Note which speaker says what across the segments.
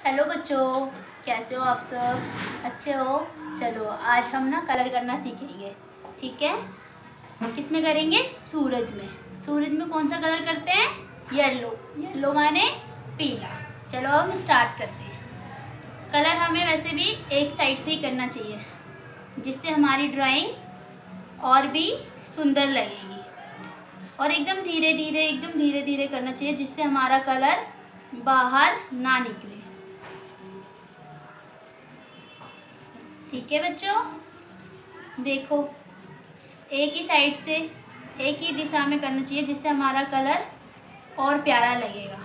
Speaker 1: Hello बच्चों, कैसे हो आप सब? अच्छे हो? चलो आज हम ना कलर करना सीखेंगे, ठीक है। किस में करेंगे? सूरज में। सूरज में कौन सा कलर करते हैं? येलो। येलो माने पीला। चलो अब हम स्टार्ट करते हैं। कलर हमें वैसे भी एक साइड से ही करना चाहिए, जिससे हमारी ड्राइंग और भी सुंदर लगेगी। और एकदम धीरे धीरे करना चाहिए, जिससे हमारा कलर बाहर ना निकले। ठीक है बच्चों, देखो एक ही साइड से एक ही दिशा में करना चाहिए, जिससे हमारा कलर और प्यारा लगेगा।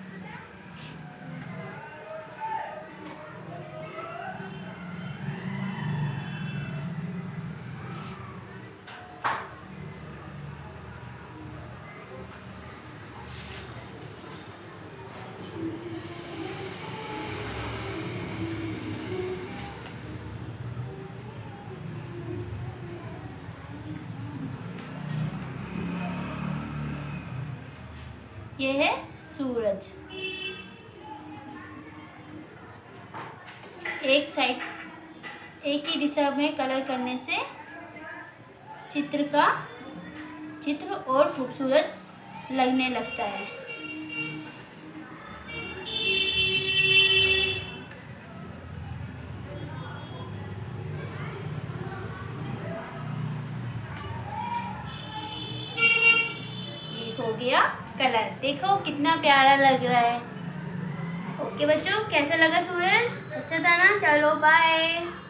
Speaker 1: ये है सूरज। एक साइड एक ही दिशा में कलर करने से चित्र और खूबसूरत लगने लगता है। ये हो गया कलर। देखो कितना प्यारा लग रहा है। ओके बच्चों, कैसा लगा सूरज? अच्छा था ना? चलो बाय।